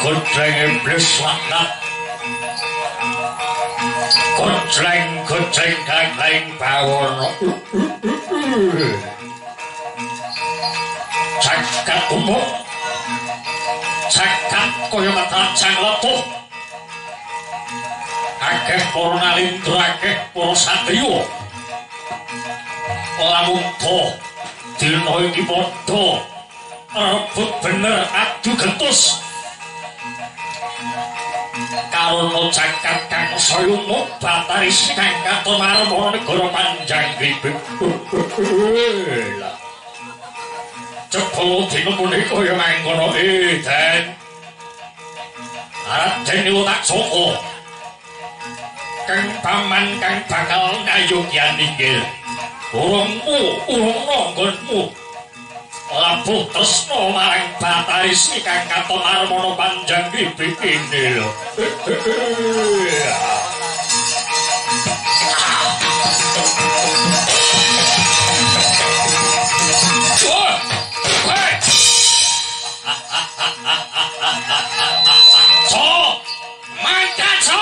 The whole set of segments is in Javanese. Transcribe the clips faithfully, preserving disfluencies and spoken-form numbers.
Gojreng iblis laknat. Gojreng gojreng gandeng bawono. Jagat umum. Jagat kaya matrajang letuh. Akeh para nalindra akeh para satriya. Lamun to dina iki padha rebut bener adu gentus. Karono jagat kang saya umum batari kang katon marmara negara Panjang Gribek. Cepul dina punika ya mangkono Eden. Raden Nilutak Soko. Kang paman kang bakal ngayogyan inggil. Urungmu, urung nonggonmu. Labuh tresna marang batari kang katon marmara Panjang Gribek ini lho. So, mangkat so.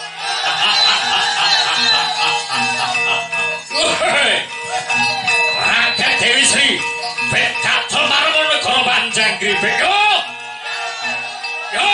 Rakyat Dewi Sri, bekat marmara negara Panjang Gribek yo. Yo.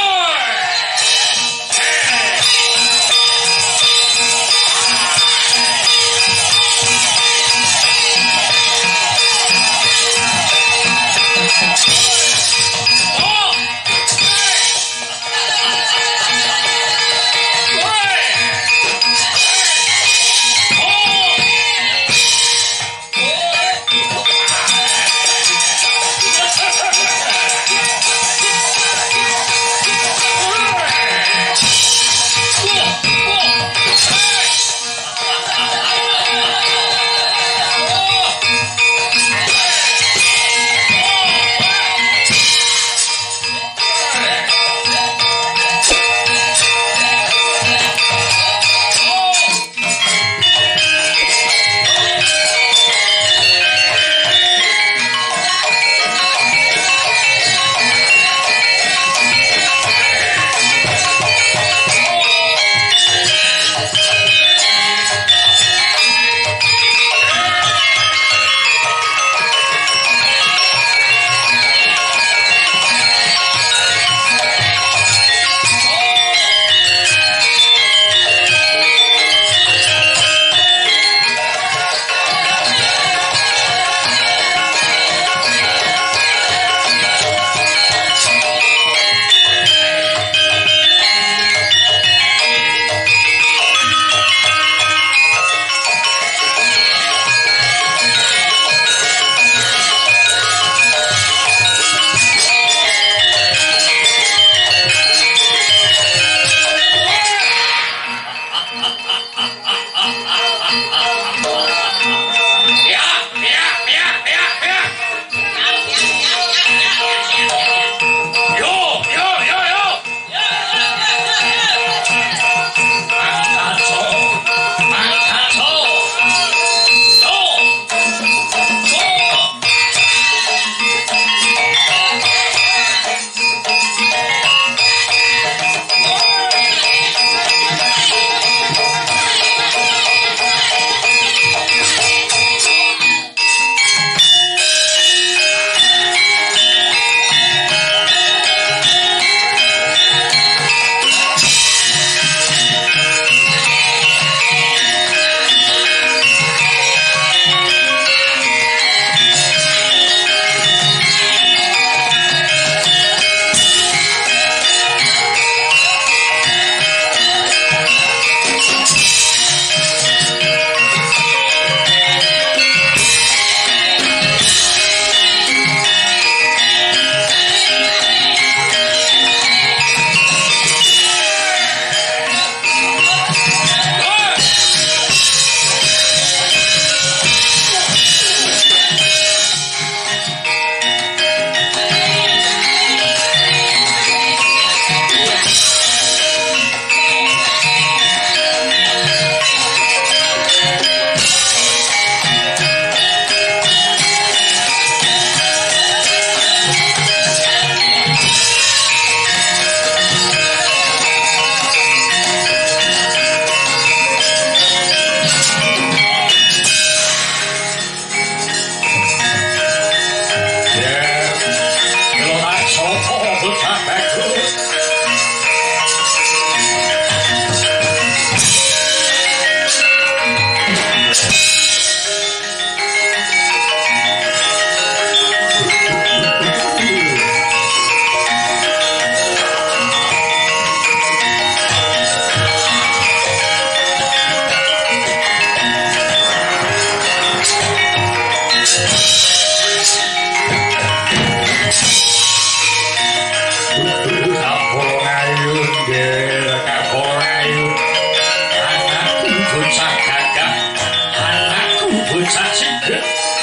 sajigen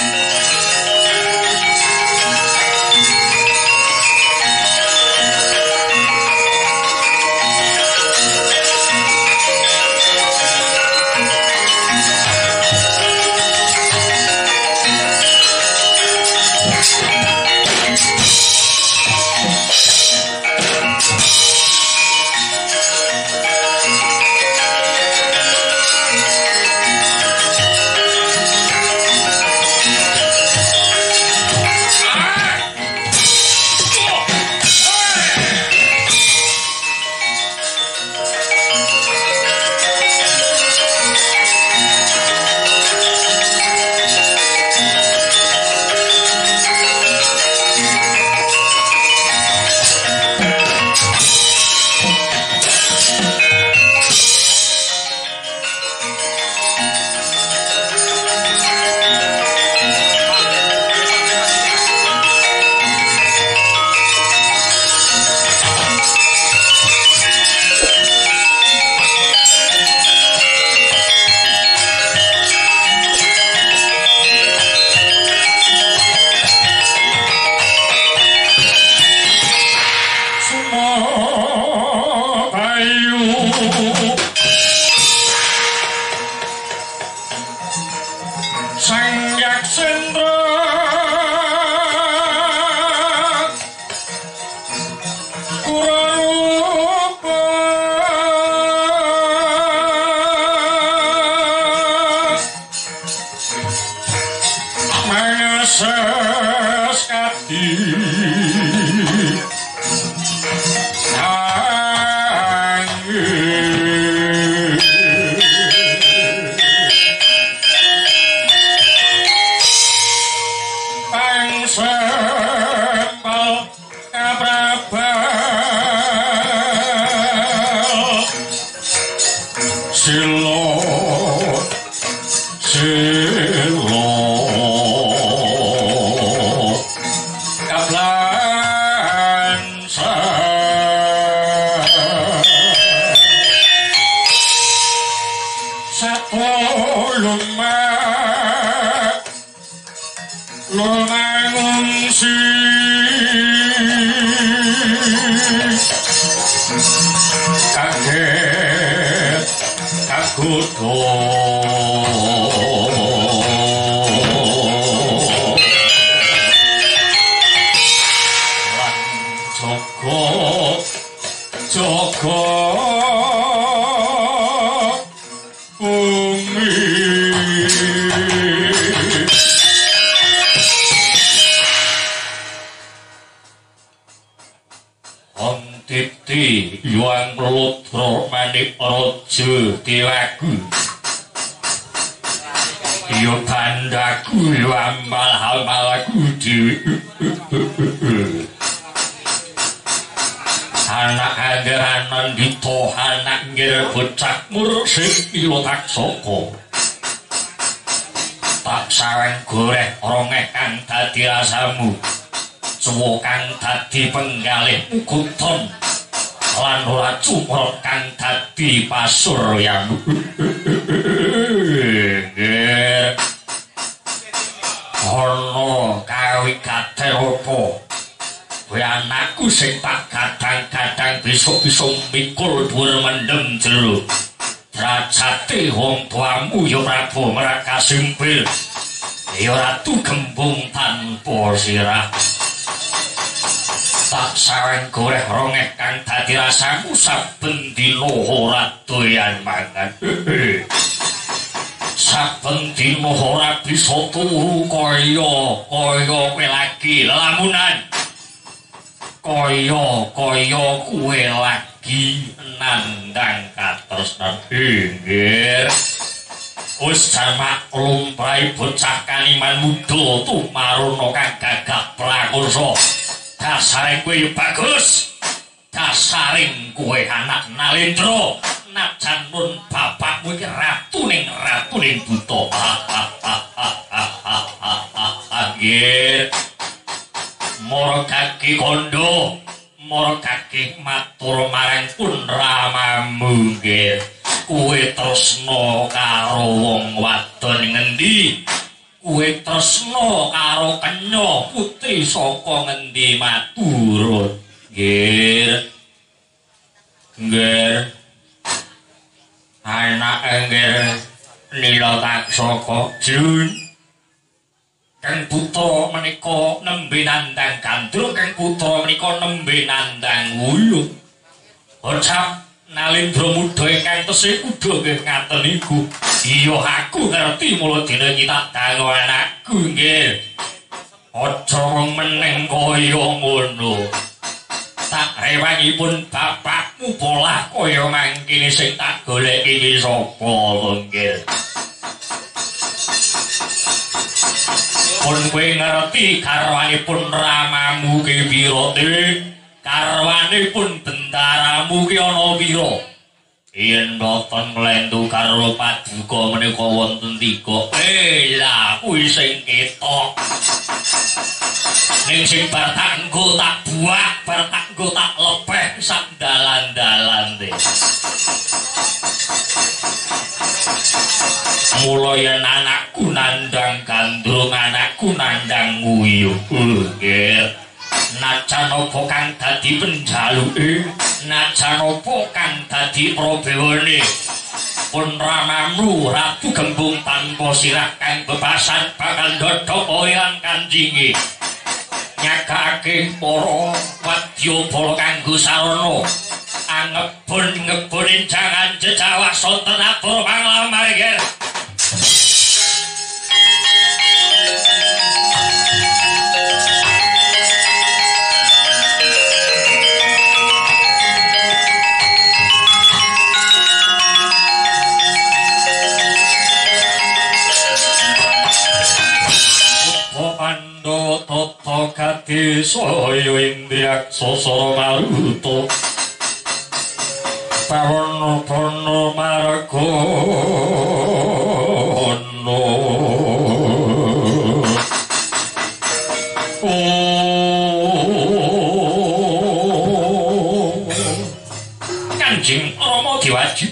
soko tak sareng goreh rongeh kang dadi rasamu suwo kang dadi penggalih kuton lan ora cumrot kang dadi pasuryamu ono kawigate opo kowe anakku sing tak kadang-kadang besok-besok mikul dhuwur mendem jero Rajate wong tuamu ya Prabu Mrakasimpil ya ratu gembung tanpa sirah tak sareng goreh rongeh kang dadi rasamu saben dina ora doyan mangan saben dina ora bisa turu kaya kaya kowe lagi lamunan kaya kaya kowe lagi nandang katresnan inggih wis jamak lumrahe bocah kaniman muda tumaruna kang gagah prakosa dasare kowe bagus dasaring kowe anak Nalendra najan nun bapakmu iki ratu ning ratu ning buta nggih mara kaki kondo mara kaki matur marang pun ramamu nggih kowe tresna karo wong wadon ngendi kowe tresna karo Kenya putri saka ngendi maturut nggih nggih anak nggih Nila Taksaka Jun Kang putra menika nembe nandang gandrung kang putra menika nembe nandang wuyung Ocap Nalindra Muda ingkang tesih kuda nggih ngaten niku. Iya aku ngerti mula dina iki tak dangu anakku nggih. Aja meneng kaya ngono. Tak rewangipun bapakmu polah kaya mangkene sing tak goleki iki sapa to nggih. Pun kowe ngerti garwanipun ramamu ki pira Dik? Karwanipun bendaramu ki ana pira? Yen boten mlendu karo paduka menika wonten tiga. Eh lah kuwi sing ketok. Ning sing bar tak nggo tak buak, bar tak nggo tak lepeh sak dalan-dalan teh. Mula yen anakku nandang gandrung, anakku nandang nguyuh. Nggih. Najan apa kang dadi penjaluke, najan apa kang dadi prabewane. Pun ramamu Ratu Gembung tanpa sirah kang bebasan bakal ndodhok oyang kanjinge. Nyagake para wadyabala kanggo sarana. Angebun ngebunin jangan jejawak sonten atur panglamar nggih. Toto kati soyo indriak sosoro maruto Pawono pono marakono Kanjeng Rama diwajib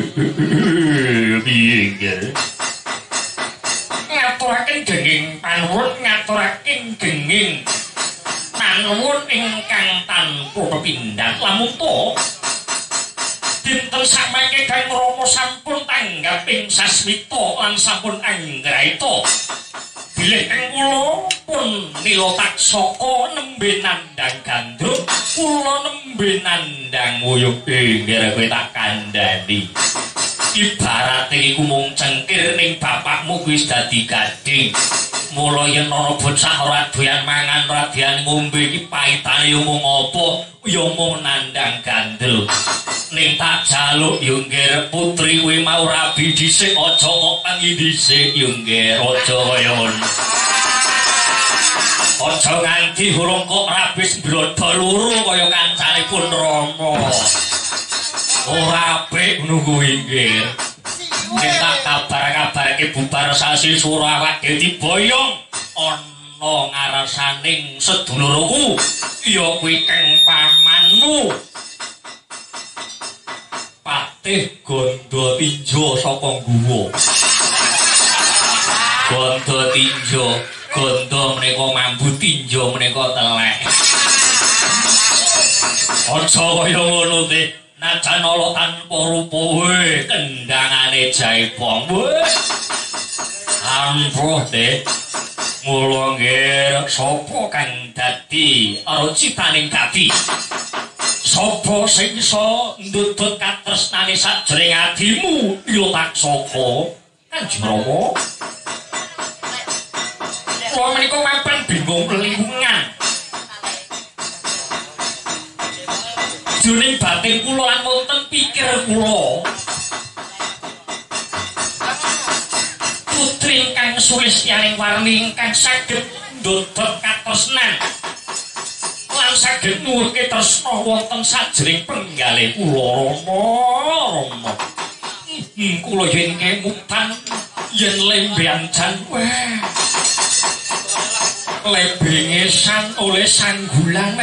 binggir ngaturaken genging panuwun ngaturaken genging panuwun ingkang tanpa pepindhan lamun to dinten samangke Kang Rama sampun tanggap ing sasmita lan sampun anggraita bilih kang kula pun Nila Taksaka nembe nandang gandrung kula nembe nandang wuyung nggih kowe tak kandhani ibarate iku mung cengkir ning bapakmu wis dadi gading. Mula yen ana bocah ora doyan mangan, ora doyan ngombe iki paitane yo mung apa? Yo mung nandang gandrung. Ning tak jaluk yo nggih putri kuwi mau rabi dhisik aja kok tangi dhisik yo nggih aja kaya ngono. Aja nganti urung kok rabis mbrodo loro kaya kancanipun Rama. Ora apik ngono kuwi nggih. Kita kabar-kabarke bubar sasi Surawake diboyong ana ngarasaning sedulurku ya kuwi kang pamanmu Patih Gondo Tinjo saka Guwa. Gondo Tinjo, Gondo menika mambu tinjo menika telek. Aja kaya ngono teh. Najan ala tanpa rupa we kendangane jaipong we ampuh deh mula nggih sapa kang dadi arcitaning dadi sapa sing iso ndudut katresnane sajroning adimu Nila Taksaka Kanjeng Rama kula menika mapan bingung lingkungan jroning batin kula lan wonten pikir kula putri ingkang Sulistyaning warni ingkang saged ndodot katresnan lan saged nuwuhke tresna wonten sajroning penggalih kula Rama Rama kula yen kemutan yen lembean jan weh lebenge sang oleh sanggulan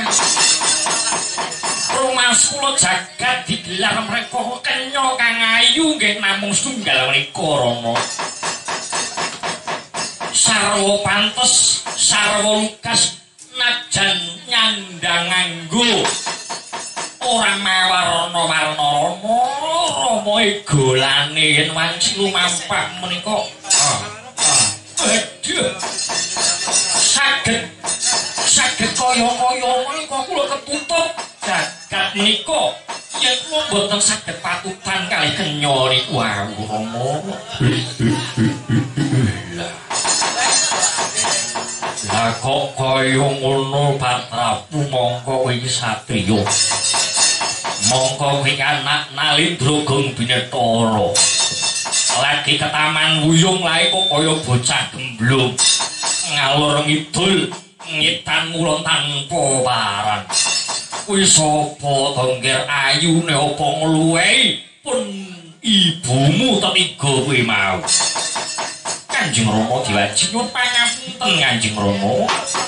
Rumas kula jagat digelar mereka kenya kang ayu nggih namung setunggal menika Rama. sarwa pantes sarwa lukas najan nyandang nganggo ora mawarna-warna Rama Rama golane yen wanci lumampah menika aduh saged saged kaya-kaya menika kula ketutup jagat menika yen kula boten saged patutan kalih kenya niku wau Rama lah kok kaya ngono Patrapu mongko kowe iki satriya mongko kowe anak Nalindra Gong Binetara lagi ke taman wuyung lae kok kaya bocah gemblung ngalor ngidul ngitan mulon tanpa paran kuwi sapa tongger ayune apa ngluwehi pun ibumu tetiga kuwi mau Kanjeng Rama diwaji nyuwun pangapunten Kanjeng Rama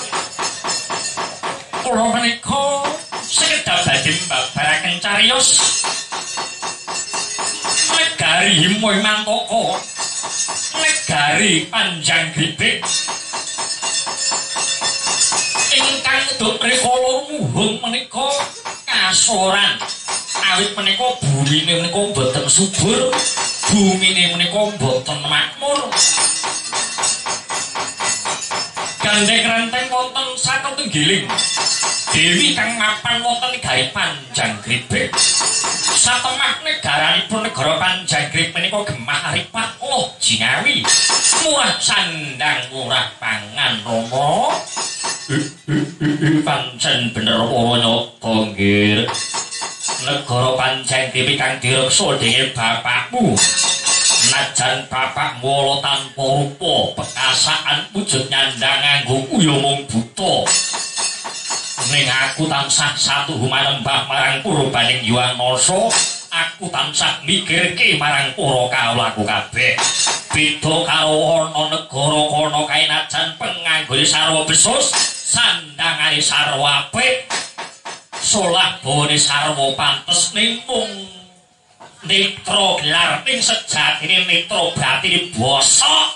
kula menika sekedhap badhe mbabaraken cariyos negari Himoy Mantaka negari Panjang Gripik ingkang duk rikala muhung menika kasoran awit menika bumine menika boten subur bumine menika boten makmur gandeng renteng wonten satunggiling dewi kang mapan wonten negari Panjang Gripik satemah negaranipun negara Panjang Gripik menika gemah ripat oh jinawi murah sandang murah pangan Rama pancen bener ora nyata nggih negara Panjang Gripik kang direksa dening bapakmu najan bapak wala tanpa rupa pekasaan wujud nyandang nganggo uyung buta ning aku tansah satu manembah marang purbaning Yuwanasa aku tansah mikirke marang para kawulaku kabeh beda karo ana negara kono kae najan penganggone sarwa besus sandangane sarwa apik solah bone sarwa pantes ning mung netro gelar ning sejatine netro batine bosok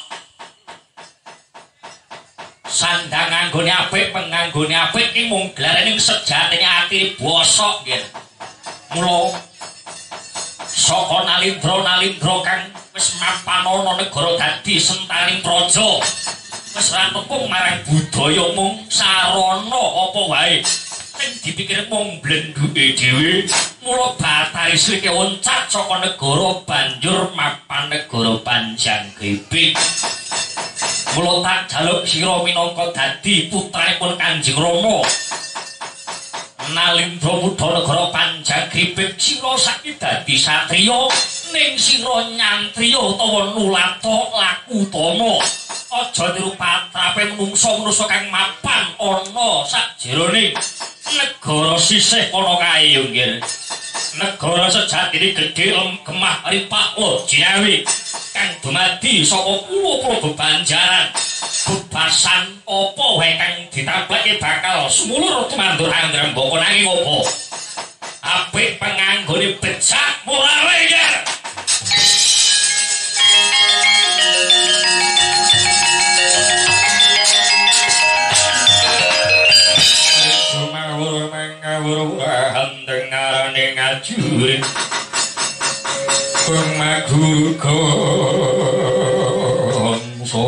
sandang anggone apik penganggone apik iki mung gelarane ning sejatine ati bosok nggih mula saka Nalindra Nalindra kang wis mapan ana negara dadi sentaring praja wis ra tepung marang budaya mung sarana apa wae sing dipikir mung blenduke dhewe mula Bathari Srike oncat saka negara banjur mapan negara Panjang Gripik mula tak jaluk sira minangka dadi putranipun Kanjeng Rama Nalindra Muda negara Panjang Gripik sira saiki dadi satriya ning sira nyantriya utawa nulata laku utama aja niru patrape menungsa-menungsa kang mapan ana sakjeroning negara sisih kono kae yo nggih negara sejatine gedhe gemah ripak lo jinawi kang dumadi saka pulo-pulo bebanjaran bebasan apa wae kang ditablake bakal sumulur tumandur angrembaka nanging apa apik penganggone becak mulai nggih dengarane ngajur pemagur kongso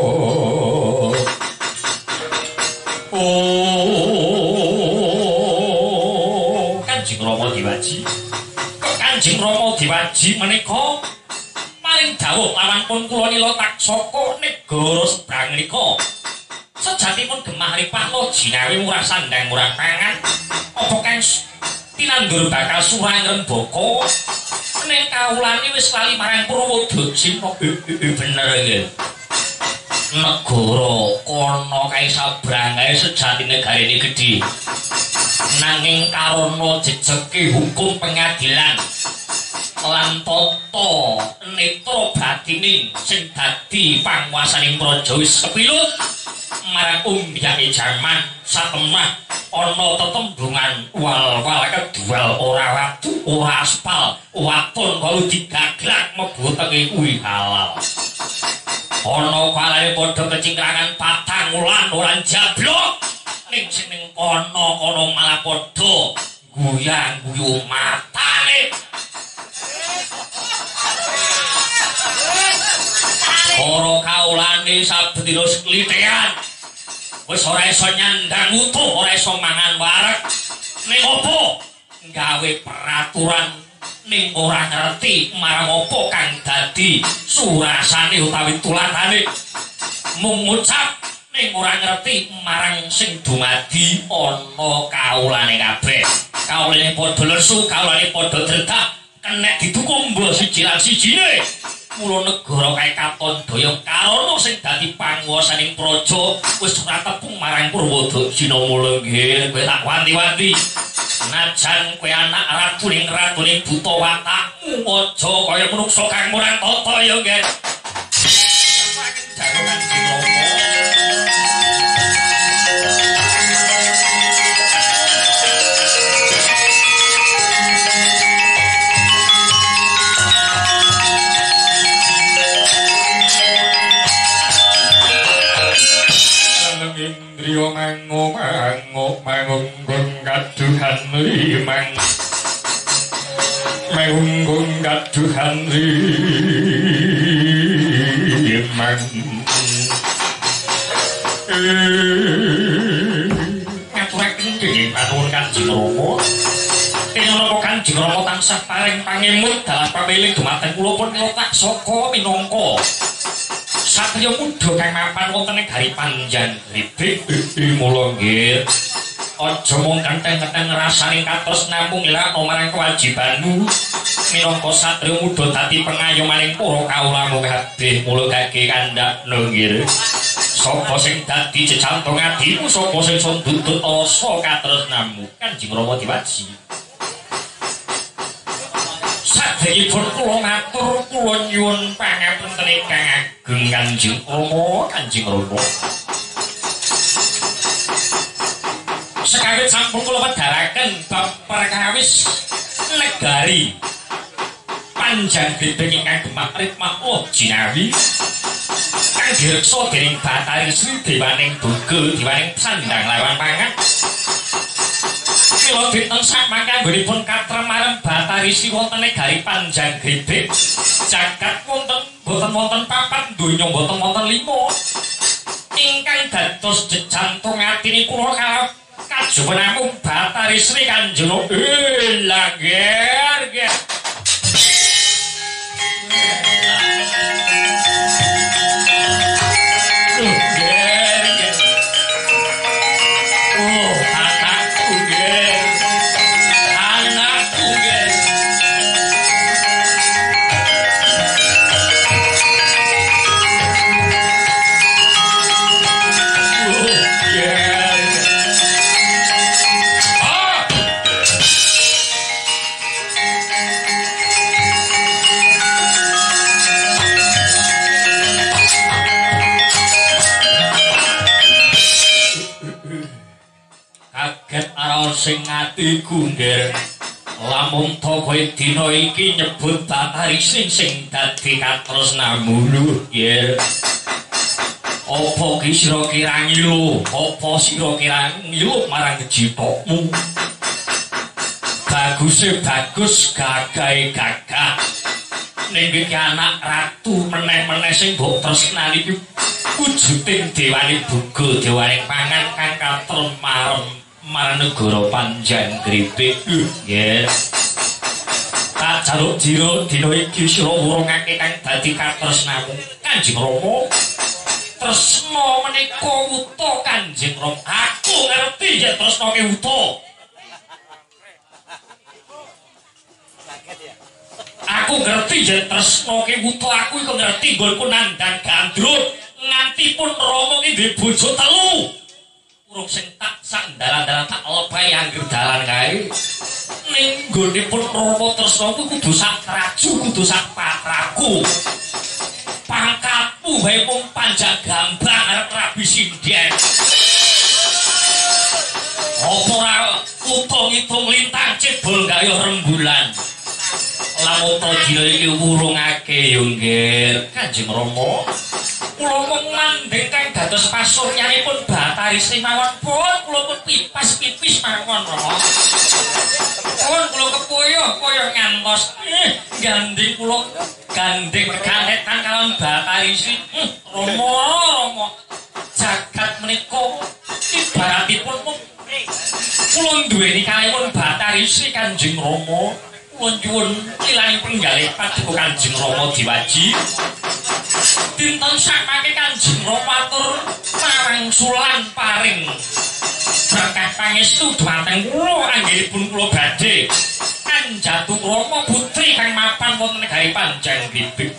oh Kanjeng Rama diwaji Kanjeng Rama diwaji menika maring dawuh lawan pun kula nila taksaka negara sebrang menika sejatipun gemah ripakno jinawi murah sandang murah pangan apa kang tinandur bakal surang rembaka ning kawulane wis lali marang Purwodajina bener nggih negara kono kae sabrangae sejatine garene gedhe nanging karana jejeke hukum pengadilan lan tata netra batine sing dadi panguwasaning praja wis kepilut marang umbyane jaman satemah ana tetembungan wal-wal kedual ora watu ora aspal watun kalau digaglak mlebu tenge kuwi halal ana kalane padha kecingkrangan patang wulan wulan jablok ning sing ning kono-kono malah padha guyang-guyu matane. Para kaulane sabdina seklitean wis ora iso nyandang utuh, ora iso mangan wareg. Ning opo gawe peraturan ning ora ngerti marang apa kang dadi surasane utawi tulatane. Mung ngucap ning ora ngerti marang sing dumadi ana kaulane kabeh. Kaulane padha lesu, kaulane padha dredak, kenek didukung mbah siji lan sijine. Mula negara kae katon daya karana sing dadi panguwasaning praja wis ora tepung marang Purwadakshina. Mula nggih kowe tak wanti-wanti najan kowe anak ratuning ratuning buta watakmu aja kaya manungsa kang murang tata ya nggih. Jangan dilomo Indriya mango mango mangunggung kaduhan limang mangunggung kaduhan limang ngaturaken nggih panuwun Kanjeng Rama. Tinapa Kanjeng Rama tansah paring pangemut dalam pamiling dumateng kula pun letak saka minangka satriya muda kang mapan wonten ing Gari Panjang Gribik. Mula nggih aja mung kenteng-kenteng rasaning katos namung ilakno marang kewajibanmu minangka satriya muda dadi pengayomaning para kaulamu kabeh. Mula gage kandhakno nggih sapa sing dadi jejantung adimu, sapa sing sondutut asa katresnamu. Kanjeng Rama diwaji sadayipun kula matur kula nyuwun pangapunten ingkang ageng Kanjeng Rama. Kanjeng Rama sekawit sampun kula wedharaken bab perkawis negari Panjang Gribik ingkang Demak Ritmah Jinawi kang direksa dening Bathari Sri Dewaning Boga Dewaning Sandang Lawan Pangan. Mila dinten sak mangkanggonipun katremarem Bathari Sri wonten ing Gari Panjang Gribik jagat wonten boten wonten papat donya boten wonten lima ingkang dados jejantung atine kula kalih kajaba namung Bathari Sri Kanjeng Lager ger sing atiku nger lamun to kowe dina iki nyebut Bathari Sri sing dadi katresnamu lho nger apa ki sira kirang ilu apa sira kirang ilu marang jitokmu baguse bagus gagahe gagah ning iki anak ratu meneh-meneh sing mbok tresnani iki wujuding dewaning boga dewaning pangan kang katremarem marang negara Panjang Gribik. Nggih. Tak jaluk dina dina iki sira wurungake kang dadi katresnamu Kanjeng Rama. Tresna menika wuta Kanjeng Rama. Aku ngerti yen tresna ki wuta. Aku ngerti yen tresna ki wuta, aku iku ngerti nggonku nandhang gandrut nganti pun Rama ki duwe bojo telu. Urung sing tak sak dalan-dalan tak lepai anggere dalan kae. Ning nggonipun Rama tresna kudu sak traju, kudu sak patraku. Pangkatmu wae mung Panjagambang arep Rabi Sinden. Apa ora utung-itung lintang cebol gaya rembulan. Lamun to dina iki wurungake yo nggih Kanjeng Rama. kula mung mandheng kang dados pasuryanipun Bathari Sri mawon pun kula pun pipas pipis mawon Rama. Pun kula kepoyo-poyo ngantos eh gandeng kula gandeng kaletan kalon Bathari Sri. Rama Rama jagat menika ibaratipun mung kula duweni kalihipun Bathari Sri Kanjeng Rama. Kula nyuwun ilani penggalih paduka Kanjeng Rama diwaji. Dinten sakmangke Kanjeng Rama matur pangsulan paring berkah pangestu dhumateng kula anggenipun kula badhe anjatu Rama putri kang mapan wonten negari Panjang Bibik.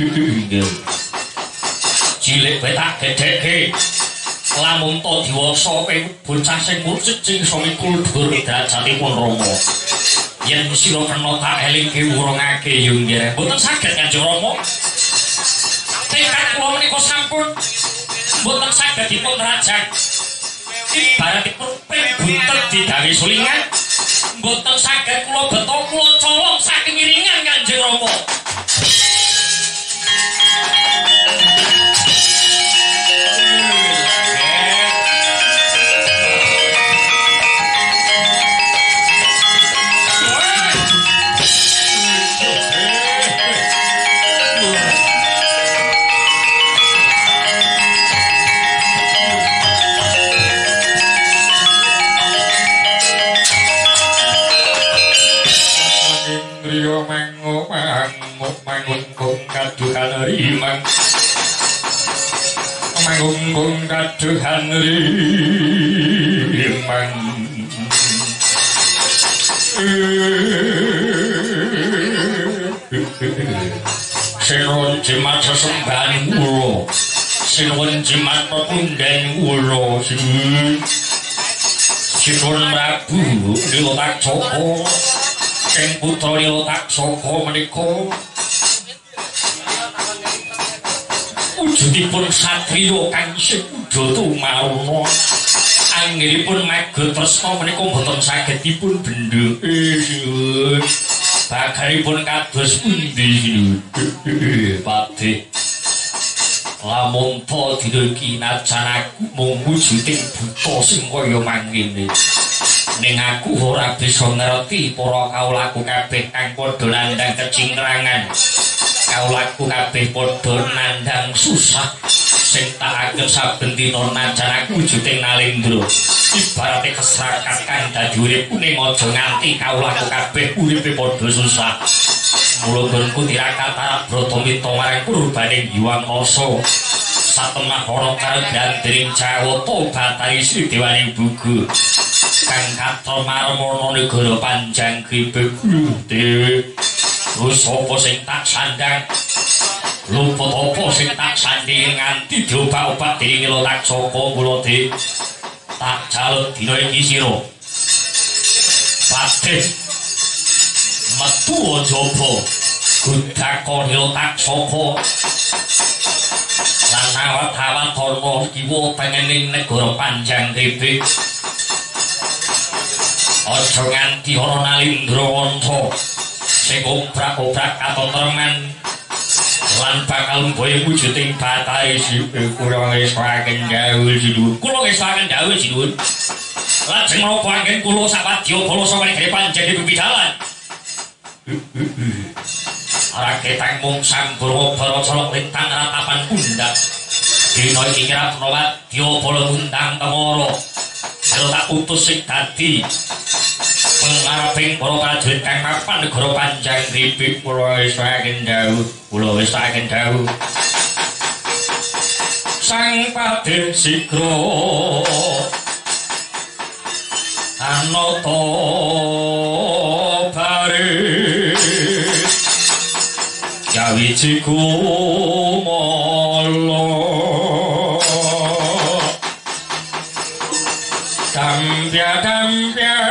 Cilik wae tak gedheke. Lamun to diwasa kowe bocah sing mursid sing iso mikul dhuwur derajatipun Rama. Yen sira kena tak elingke wurungake yo nggih mboten saged Kanjeng Rama. Tekad kula menika sampun mboten saged dipun rajang. Ibaratipun pring buntet digawe sulingan mboten saged kula beto kula colong saking iringan Kanjeng Rama. Rimang manggung kaduhan rimang sinuwun jimat sesembahan kula sinuwun jimat pepundhen kula sinuwun Prabu Nilotaksaka ing putra Nilotaksaka menika wujudipun satriya kang isih udata maruna anggenipun maga tresna menika boten saged dipun bendha bakalipun kados pundi Patih lamun to dina iki najan aku mung wujuding buta sing kaya mangkene ning aku ora bisa ngerti para kaulaku kabeh kang padha nandhang kecingrangan kaulaku kabeh padha nandhang susah sing tak anggep saben dina najan aku wujuding nalendra ibarate keserakat kang dadi uripku ning aja nganti kaulaku kabeh uripe padha susah mula gonku tirakat arep brata mita marang kurbaning Hyang Masa satemah ora karo gandring Jawata Bathari Sri Dewaning Bugu kang katon marmana negara Panjang Bibik dhewe terus apa sing tak sandang luput apa sing tak sanding nganti diobat-obat dening Nilotaksaka kula di tak jaluk dina iki sira Patih metu jaba Gudaka Nilotaksaka lan awat-awatana kiwa pengening negara Panjang Bibik aja nganti ana nalindra wanta sing obrak-obrak katentreman lan bakal mboyo wujuding Bathari Sri kula ngesaken dawuh sinuwun kula ngesaken dawuh sinuwun lajeng menapa anggen kula sawadya bala saka negeri Panjang Bibik dalan raketang mung sambur bara-bara lintang ratapan pundak dina iki kirap wadya bala undang tengara karo tak utus sing dadi pengareping para prajurit kang mapan negara Panjang Bibik kula wis saken dawuh kula wis saken dawuh sang Padhe Sigra anata bare jawiji kumala dampya-dampya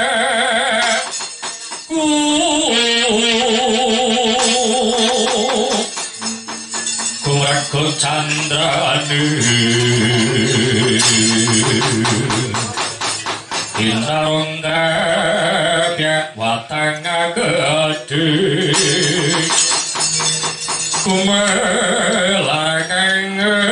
kumraga candrane intarongga pyak watang gedhe kumelakang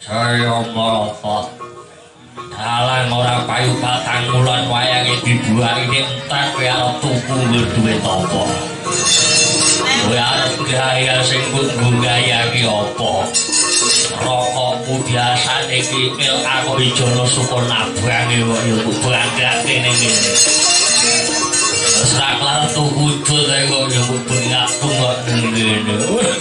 Saya Marata dalang ora payu patang wulan wayange dibuang ini entek kowe arep tuku duwe topo kowe arep gaya sing nggo gaya ki apa rokokmu biasa iki mil aku ijono sukun nabange kok ya mbok banggake ning ngene wis ra kelar tuku dul kok ya mbok bengak-bengok kok ning ngene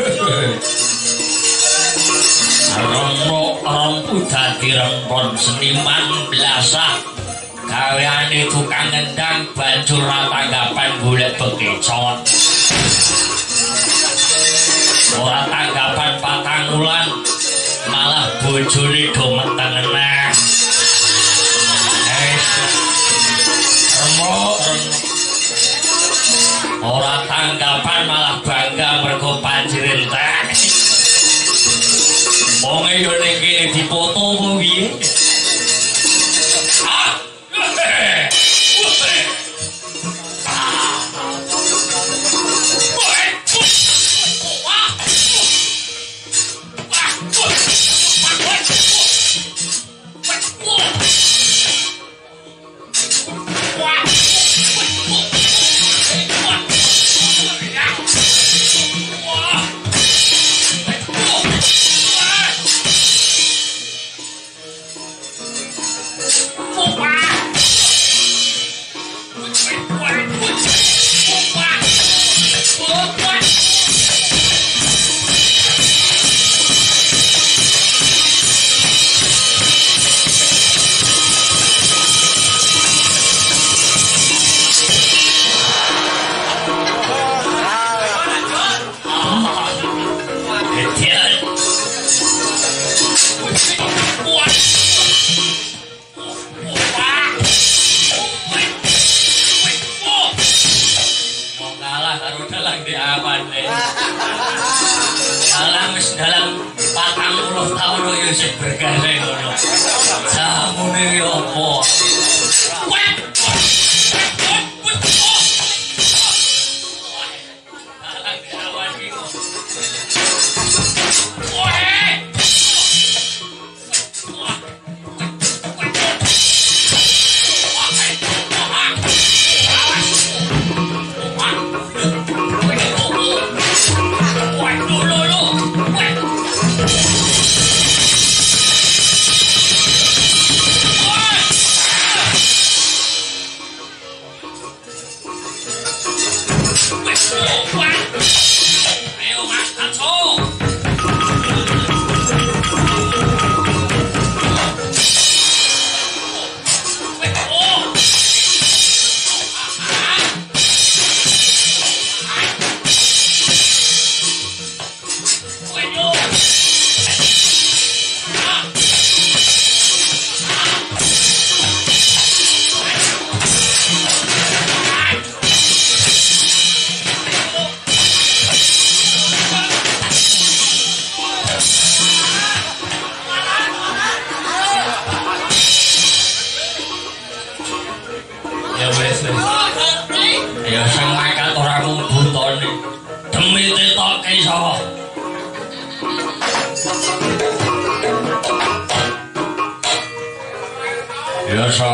Romo rompu dadi rempon seniman blasah gaweane tukang ngendang banjur ra tanggapan golek bekecot ora tanggapan patang wulan malah bojone do meteng eneh Romo ora tanggapan malah bangga mergo banjir entek Wong e yo ning kene dipoto apa piye? Ah. Dalang wis dalang patang puluh tahun kok yo sing bergane ngono. Jamune yo apa? Dalang diawan iki kok. Ya sing mangkat ora mung butone demi tetoke sapa Ya sa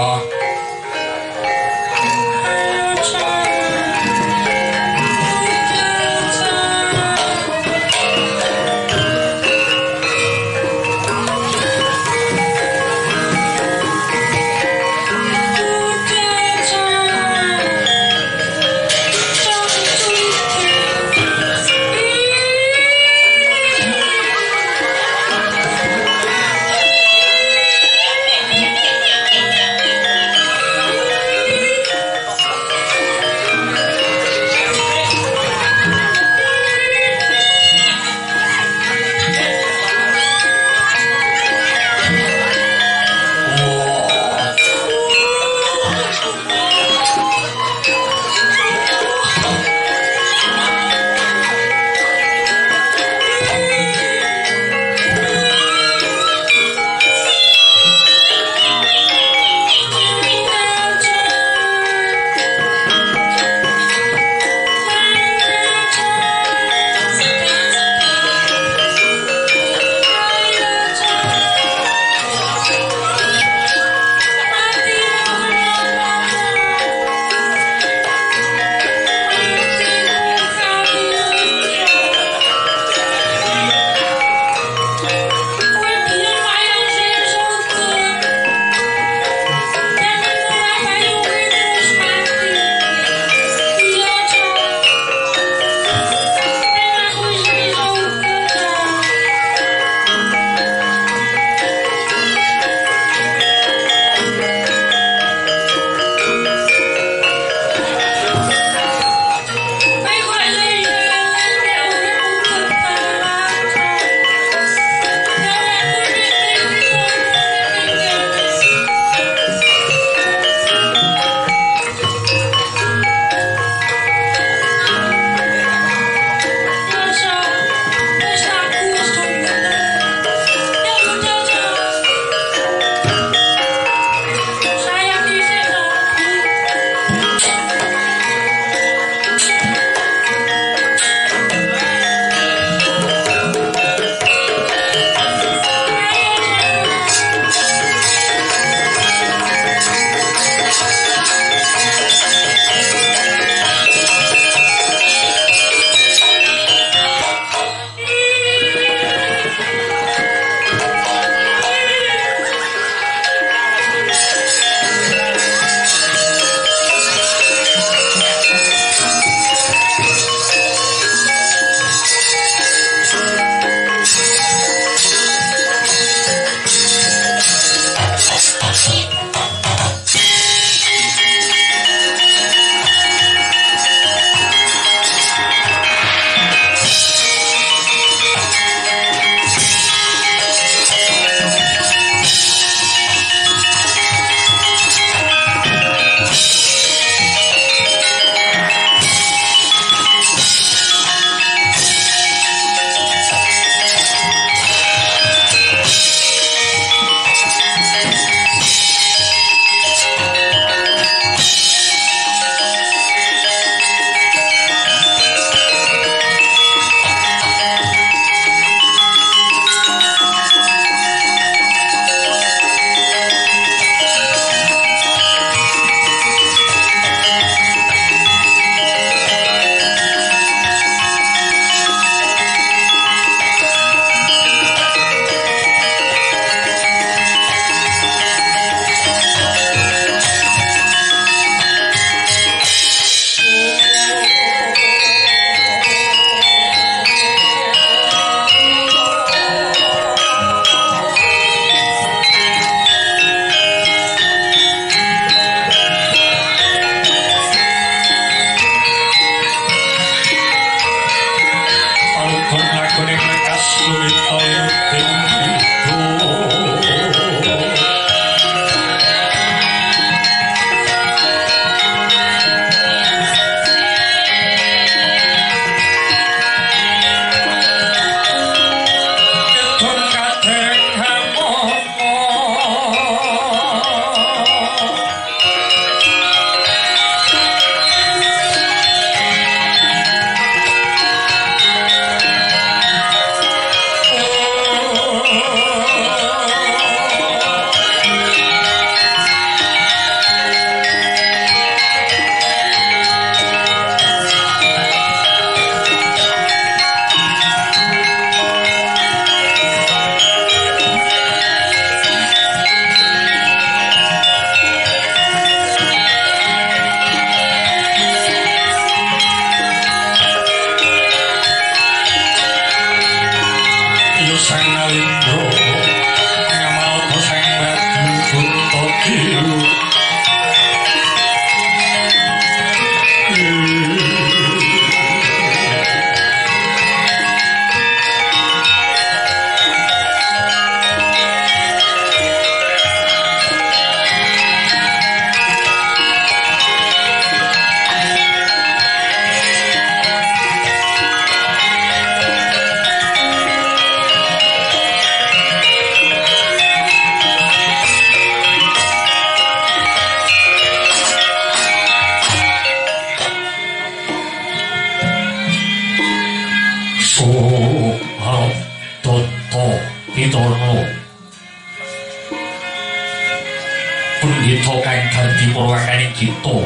Pendhita kang dadi purwakaning kita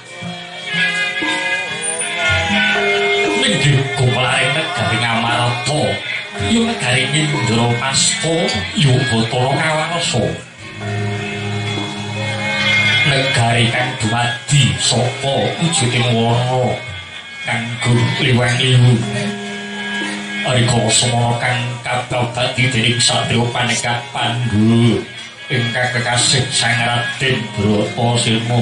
ning gumlaring negari Ngamarta ya negari Indrapasta ya Bathara Kawarsa negari kang dumadi saka wujuding wana kanggo liwang-liwu Arikala semana kang kababadi dening satriya Paneka Pandhu ingkang kekasih Sang Raden Bratasena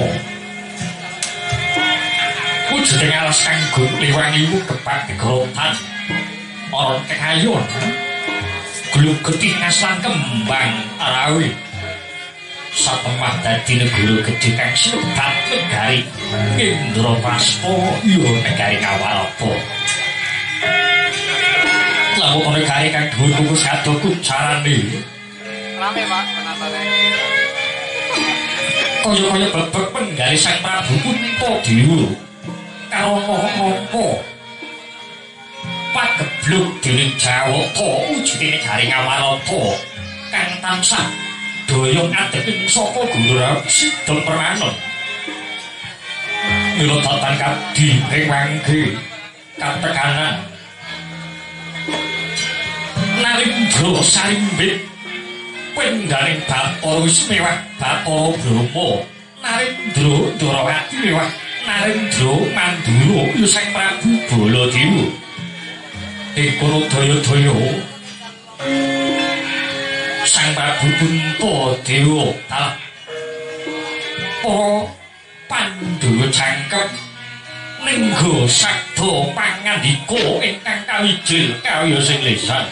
wujuding alas kanggo liwang-liwu kepak gerotan ora kekayon glugeti ngaslan kembang arawi satemah dadi negara gedhe kang sebat negari Indrapasta ya negari Ngawarta lamun negari kang dhuwur sadoku carane rame Pak penatane kaya-kaya blebek penggali Sang Prabu Puntadewa karo mangka pageblug dening Jawata wujuding negari Ngamarta kang tansah doyong adeping saka Guru Sidha Pranon mila tatan kadi ing wangge katekanan Narendra Sarimbit penggaling Bathara Wismewah Bathara Brahma Narendra Dwarawati mewah Narendra Mandura ya Sang Prabu Baladewa ing kono daya-daya Sang Prabu Puntadewa talah para Pandhawa cangkep ningga sabda pangandika ingkang kawijil kaya sing lisan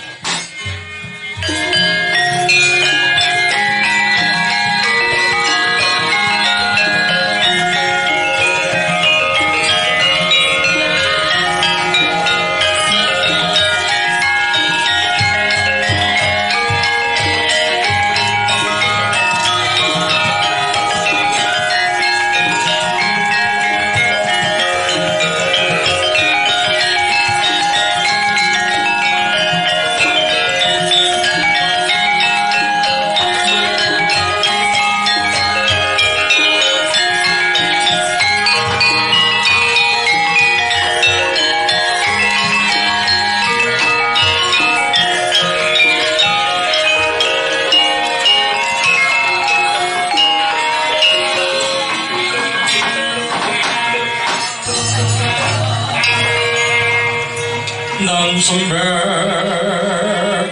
sembah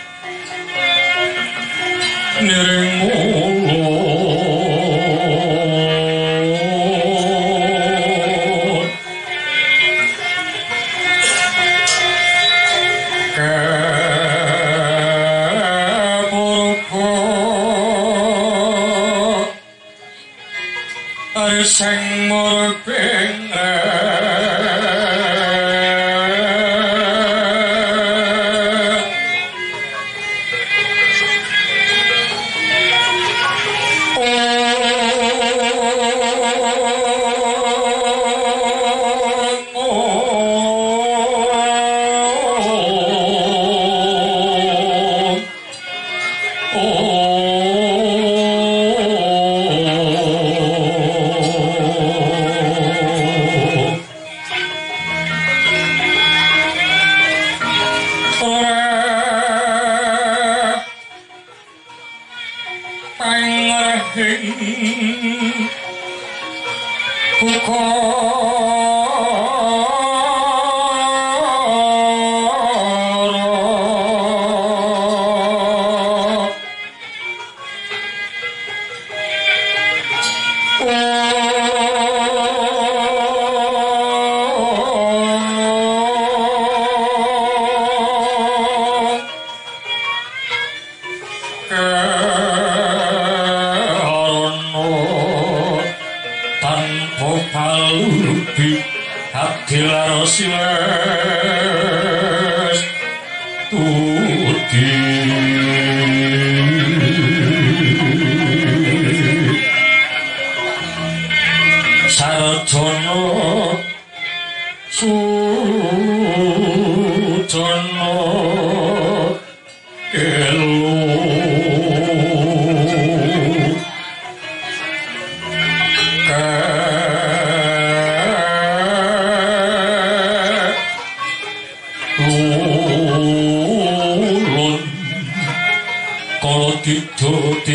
nering mulut kapurpa arsang murping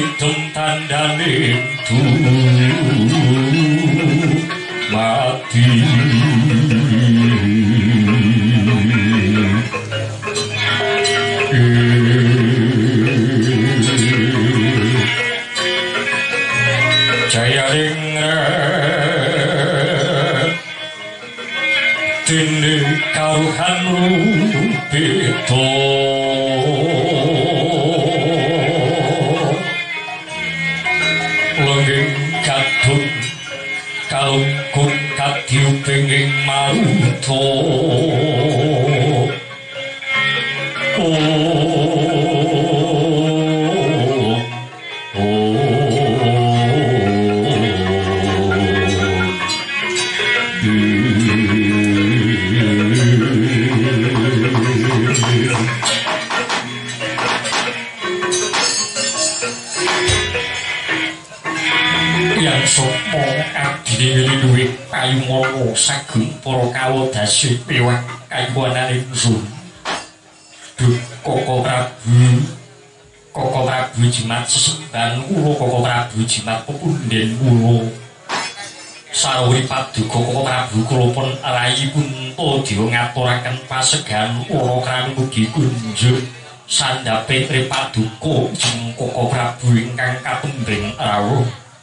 hitam tandane du mati jaya ringret dene karuhan rupito lengging kadun kalungkung kadiuping ing maruto yang sopo abdi duwe payungono sageng para kawodasi piwak kayuwanane ingsun Duh Koko Prabu Koko Prabu jimat sesembahan kula Koko Prabu jimat pepunden kula sauri paduka Koko Prabu kula pun rayi Puntadewa ngaturaken pasegahan para kran mugi kunjuk sandhape paduka jeng Koko Prabu ingkang katembeng rawuh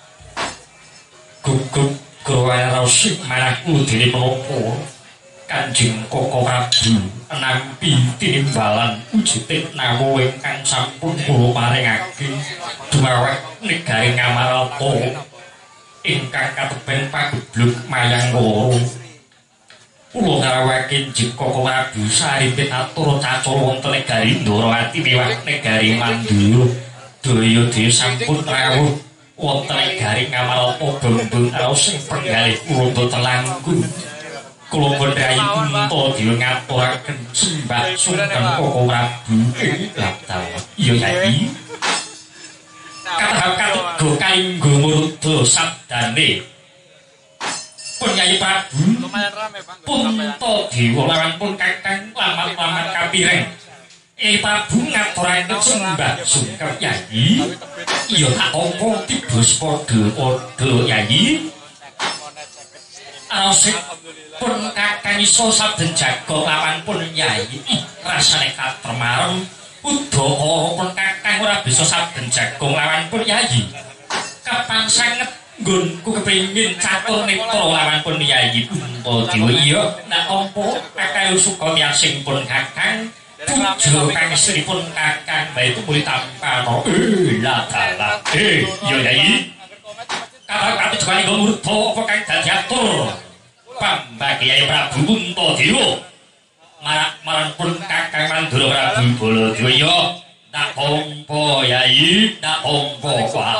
gugup gawane raosik marang kula dene menapa Kanjeng Koko Prabu nampi tinimbalan wujuding nawa ingkang sampun kula paringake dumaweh negari Ngamarata ingkang kateben pageblug Mayanggara kula ngrawuhake Kanjeng Koko Prabu saripit atur cacara wonten negari Ndarawati miwah negari Mandura daya dhewe sampun rawuh wonten negari Ngamarata bembung raos sing penggalih kula boten langkung kula Rayi Puntadewa ngaturaken sembah sungkem Koko Prabu ing labdal iya Yai katha-katha kainggo murda sabdane pun Yai Prabu Puntadewa lawan pun kakang lamat-lamat kapireng Yai Prabu ngaturaken sembah sungkem Yai iya tak apa tiba padha-padha Yai Arosik pun kakang iso saben jaga lawan pun Yai rasane katremarem Udakara pun kakang ora bisa saben jaga lawan pun Yai kapan sanget nggonku kepengin catur netra lawan pun Yai Puntadewa iya ndak apa kakang suka tiyasing pun kakang puja kang istripun kakang bae itu muli tampano eh la dalah eh iya Yai kakang jane ngurda apa kang dadi atur pambagi Yai Prabu Puntadewa marak marang pun kakang Mandura Prabu Baladewa ya tak pompo Yai tak pompo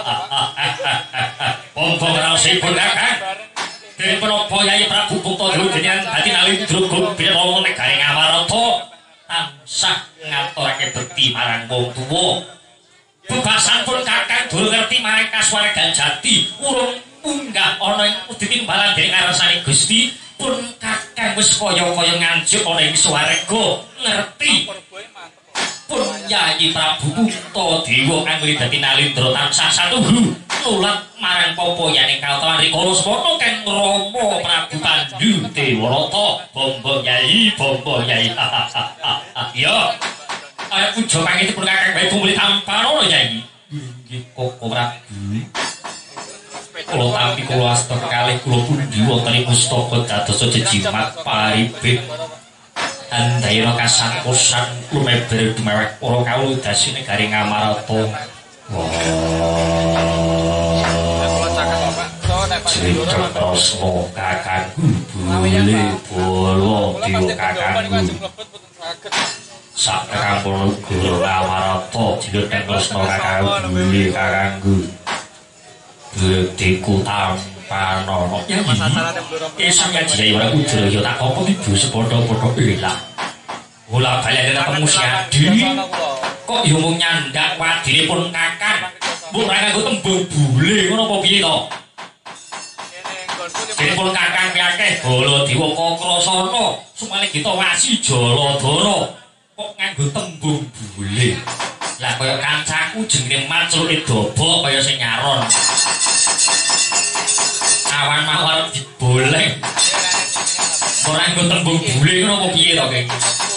pompo raosipun kakang den menapa Yai Prabu Puntadewa jenengan dadi nalindra gembira negari Ngamarata tansah ngaturake bekti marang wong tuwa bebasan pun kakang durung ngerti marang kasuwargan jati urung munggah ana ing ditimbalan dening ngarsane Gusti pun kakang wis kaya-kaya nganjuk ana ing swarga ngerti pun Yai Prabu Puntadewa kang dadi nalindra tansah satuhu nulat marang papayaning kautawan rikala semana kang Rama Prabu Pandhu Dewata bombo Yai bombo Yai ya kaya puja pangitipun kakang bae tumuli tampano Yai nggih Koko Prabu kula tampi kula asta kalih kula pundi wonten pustaka dados jejimat paribit andhaira kasangkosan lumeber dumewek para kawudasi negari Ngamarata wah cerita Krasna kakangku bule bolo dewa kakangku sak kampung guru Ngamarata cerita Krasna kakangku bule kakangku Deku tampano ya iki sampe jaya ora kudu ya tak apa ibu sepodo-podo elah bola bali ketemu si Adi kok yo mung nyandak wadinipun kakang mbok ora nganggo tembung bule ngono apa piye to Dinipun kakang akeh Baladewa Kakrasana sumane kita wasi Jaladara kok nganggo tembung bule Lah kaya kancaku jenenge Mancruke Dobo kaya sing nyaron. Awan mawar diboleng. Ora nggo tembung bule ngono apa piye to, Kang?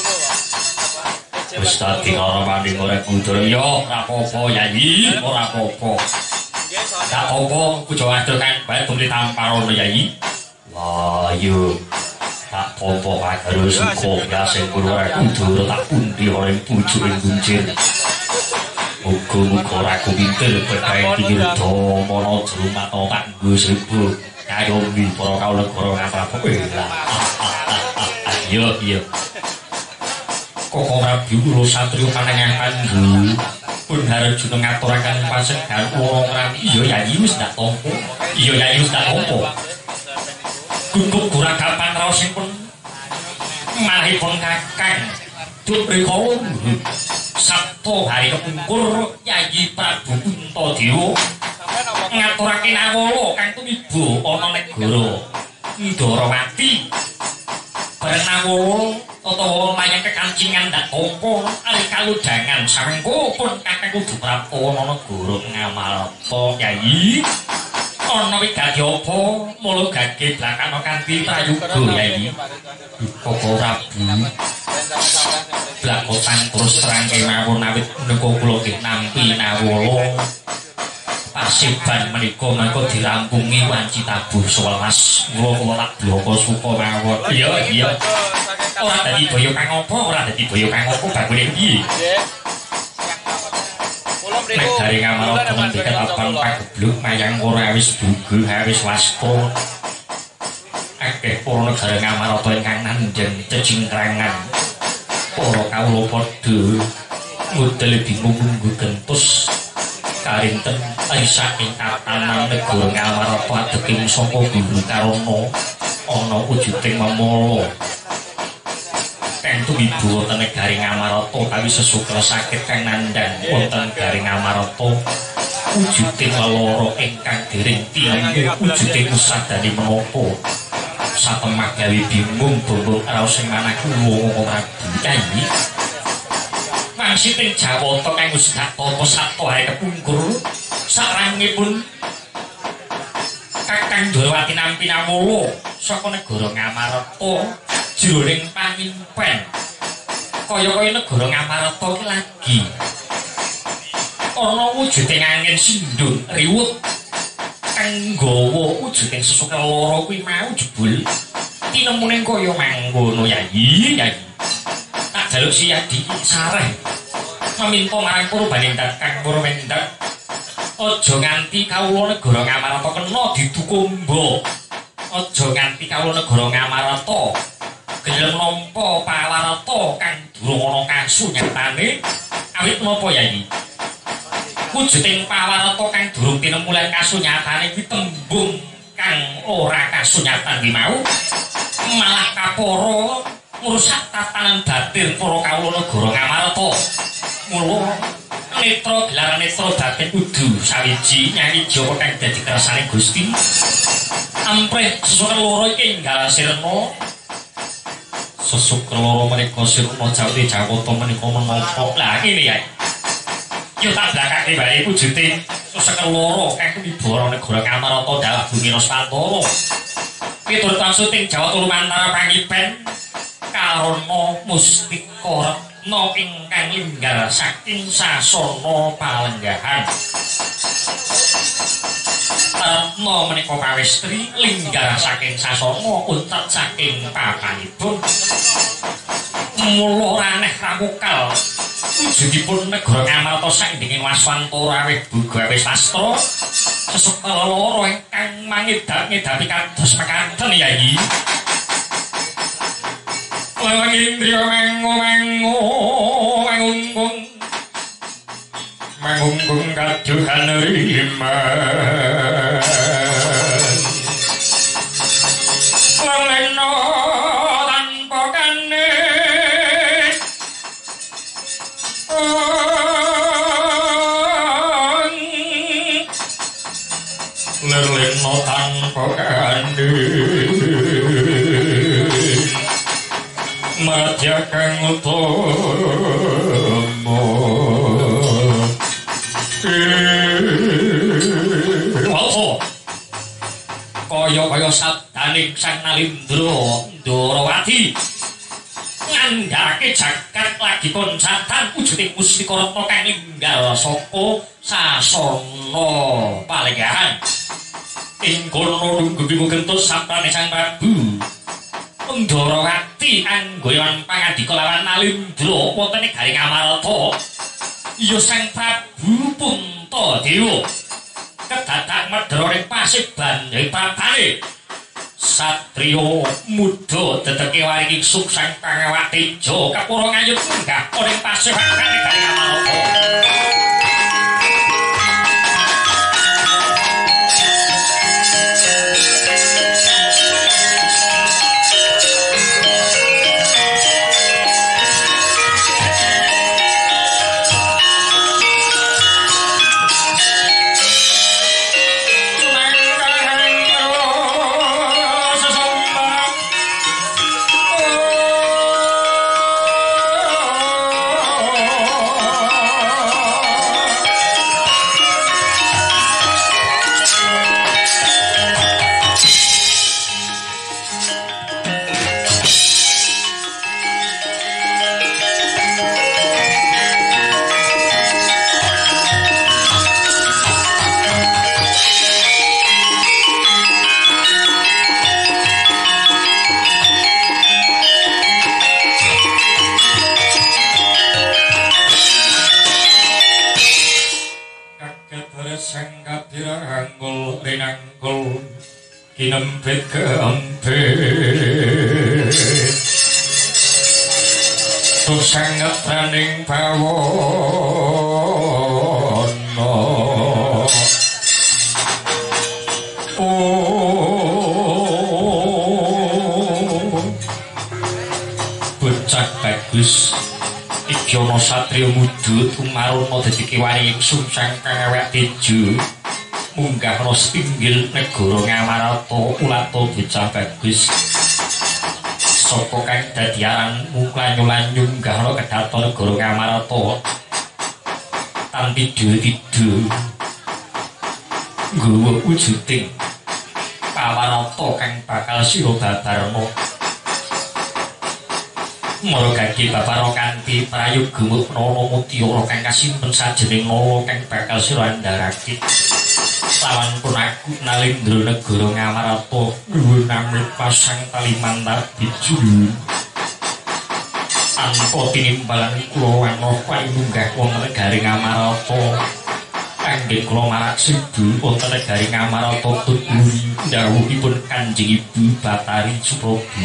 Wis dadi ora mandi goreng mundur yo, ora apa-apa Yayi, ora apa-apa. Tak apa, kudu adol kan bae beli tamparon Yayi. Wah, yo. Tak apa wae karo suko ya sing ora kudu tak pundi ora pucuke kuncir. Muga-muga ora kupinter pekae pinggir domono rumah to tak nggo seribu. Kaya mbi para kawula ngapa kowe lah. Yo yo. Kok ora biuro satrio panengan kanggo pun harus juga ngaturaken pasegan wong rami iya Yayi wis ndak tampa. Iya Yayi wis ndak tampa. Kumpul kuragapan raosipun malihipun Kakang Duprikala Sabtu hari kepungkur Yayi Prabu Puntadewa ngaturake nawala kang tumiba ana negara Ndarawati bareng nawala utawa mayang kekancingan ndak tampa ali kaludangan samengko pun Kakang kudu prapawa ana negara Ngamarta Yayi ana wigati apa mula gage blakana kanthi prayoga Yayi Koko Prabu blakotan terus terang kemawon awit menika kula nggih nampi nawala pasiban menika mangko dirampungi wanci tabuh sewelas kula kula tak bloko suka mawon iya iya ora dadi boyo kang apa ora dadi boyo kang apa bagune piye nek dari Ngamarta mendekat abang pagebluk mayang ora wis bugul wis wasta akeh para negara Ngamarta ingkang nandhang cecingkrangan para kawula padha model bingung nggo gentos karinten saking tatanan negara Ngamarta adeking saka Guru Karana ana wujuding memala kang tumiba wonten negari Ngamarta kawi sesukra sakit kang nandhang wonten negari Ngamarta wujuding lara ingkang dereng tiyang wujuding usadane menapa satemah gawe bingung bombong raos sing manah kula ora Yayi mangsiting Jawata kang wis dak tampa Sabtu hari kepungkur sarangipun Kakang Durawati nampi nawala saka negara Ngamarta jroning panyimpen kaya-kaya negara Ngamarta ki lagi ana wujuding angin sindhun riwut kang nggawa wujuding sesuke lara kuwi mau jebul tinemuning kaya mangkono Yayi Yayi tak jaluk si Yadi sareh meminta marang Purbaning Kakang Purmendak aja nganti kawula negara Ngamarta kena didukumba aja nganti kawula negara Ngamarta gelem nampa pawarta kang durung ana kasunyatane awit napa Yayi wujuding pawarta kang durung tinemu lan kasunyatane kuwi tembung kang ora kasunyatan ki mau malah kapara ngrusak tatanan batin para kawula negara Ngamarta mula netra gelar netra batin kudu sawiji nyanyi Jawa kang dadi kersane Gusti amprih sesuke loro iki enggal sirna sesuk loro menika sirna Jawati Jawata menika menapa lah ngene ya yo tak blakake bae wujuding sesuk loro kang tumiba negara Ngamarta dawuh Bumi Raswantara piturut pangsuting Jawa Tulumantara pangipen karana mustika retna ingkang linggar saking sasana palenggahan retna menika pawestri linggar saking sasana untet saking papanipun mula raneh ramukal wujudipun negara Ngamarta saindenging Waswantara awih buga wis wastra sesuk loro ingkang mangidap-ngidapi kados mekaten Yayi Lawang indriya mengo mengo mangungkung mangungkung kaduhan riman lelena tanpa kanis lelena tanpa kanis madya kang utama Apa? Kaya-kaya sabdaning Sang Nalindra Ndarawati ngandhake jagat lagi konsatan wujuding mustika rata kang ninggal saka sasana palenggahan ing kono lungguh gentos saprane Sang Prabu Ndarawati anggoyan pangandika lawan Nalindra wonten ing Garing Amarta ya Sang Prabu Puntadewa kedadak medhara ing pasiban ing papane satriya muda dedeke waring suksang Pangawatija kapura ngayut munggah ing pasiban Garing Amarta. Kinempit keempit Tuk sangat raning bawana Oh bocah bagus iki ana satriya muda tumaruna dadi kewaring sungsang Pangawatija munggah ana pinggir negara Ngamarata ulata bocah bagus sapa kang dadi aran muklanyu-lanyu munggah ana kedaton negara Ngamarata tanpi dhewe-dhewe nggawa wujuding pawarata kang bakal sira babarna mara gage babara kanthi prayoga nana mutiara kang kasimpen sajroning nala kang bakal sira andharake lawan pun aku Nalindra negara Ngamarata nuwun namit pasang Kalimantan bijul tanpa tinimbalan kula wana paling munggah wonten Garing Amarta kangge kula marak sidu wonten Garing Amarta tuturi dawuhipun Kanjeng Ibu Batari Suprabhu